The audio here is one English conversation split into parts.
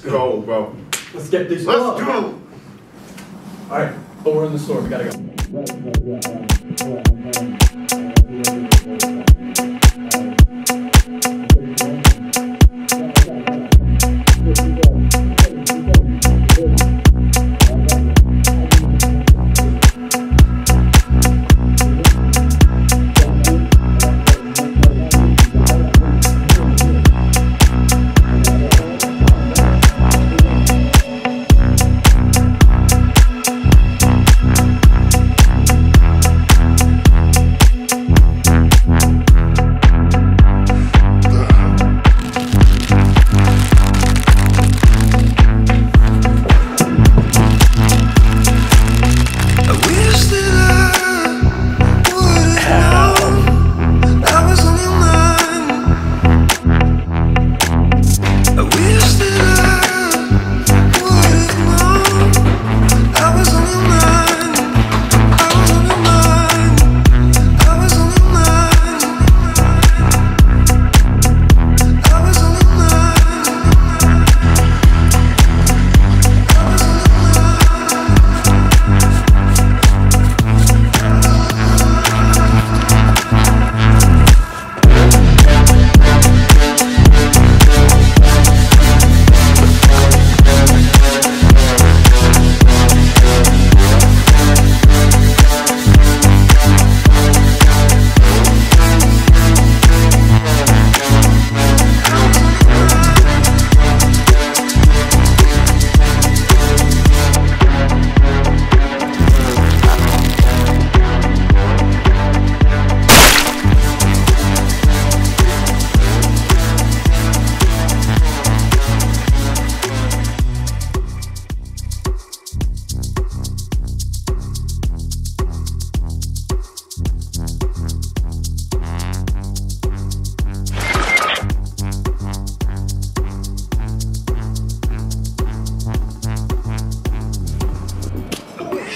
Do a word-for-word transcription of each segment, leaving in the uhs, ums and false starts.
go, bro. Let's get this. Let's up. go. All right, but we're in the store. We gotta go.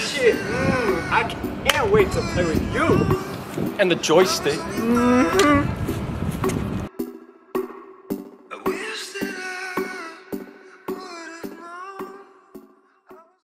I can't wait to play with you and the joystick. Mm-hmm.